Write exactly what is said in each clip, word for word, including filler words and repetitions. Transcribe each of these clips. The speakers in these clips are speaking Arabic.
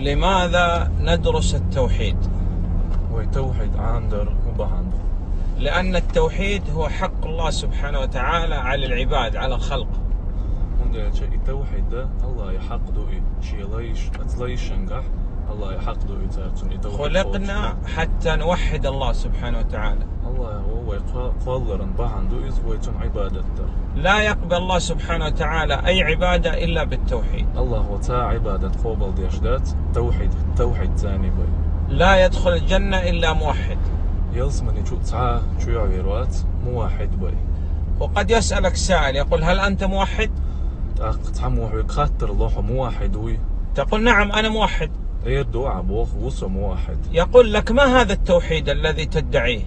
لماذا ندرس التوحيد؟ ويتوحد عندر وبهند. لأن التوحيد هو حق الله سبحانه وتعالى على العباد، على الخلق. التوحيد ده الله يحقده شيء ليش أتليشنجح الله يحقده إتارتون. خلقنا حتى نوحد الله سبحانه وتعالى. الله هو يقولرن بهندو إذ ويتم عبادة. لا يقبل الله سبحانه وتعالى أي عبادة إلا بالتوحيد. الله هو تا عبادة قبل ديشدات توحيد توحيد ثاني بي. لا يدخل الجنة إلا موحد. يلزمني شو تا شو يعيروات موحد بي. وقد يسألك سائل يقول هل أنت موحد؟ تحمو خاطر الله موحد وي. تقول نعم أنا موحد. غير دعاء بوخ وصو موحد. يقول لك ما هذا التوحيد الذي تدعيه؟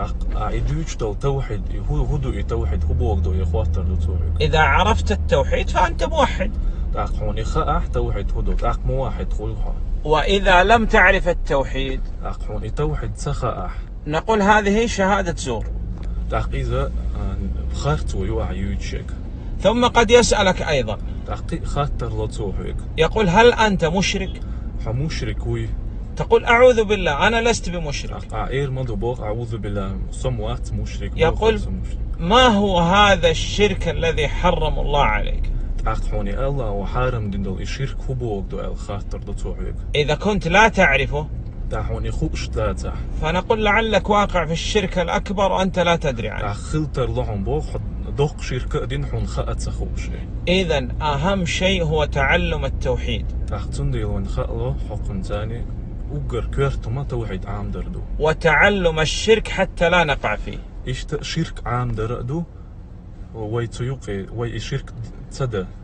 توحيد هو هدو التوحيد هو بوقدو يخاطر توحيد. إذا عرفت التوحيد فأنت موحد. تاقوني خاح توحيد هدو تاق موحد خلها. وإذا لم تعرف التوحيد تاقوني توحيد سخاح. نقول هذه شهادة زور. تاق إذا خاطر ويوع يوتشك. ثم قد يسألك أيضا تاق خاطر لتوحيد. يقول هل أنت مشرك؟ مشرك وي. تقول أعوذ بالله أنا لست بمشرك. أعير مضبوط أعوذ بالله صموات مشرك. يقول ما هو هذا الشرك الذي حرم الله عليك؟ أخوني الله وحارم دندل الشرك هو بوقدو الخاطر دتوعيك. إذا كنت لا تعرفه تحوني خوش تاتا. فنقول لعلك واقع في الشرك الأكبر وأنت لا تدري عنه. خلتر لهم بوخ دق شركة دين حون خاءت سخوش. إذا أهم شيء هو تعلم التوحيد. تحتن ديل وين خاء حكم ثاني وقر كيرت ما توحيد عام دردو. وتعلم الشرك حتى لا نقع فيه. إيش شرك عام دردو ويتيوقي وي شرك تدا.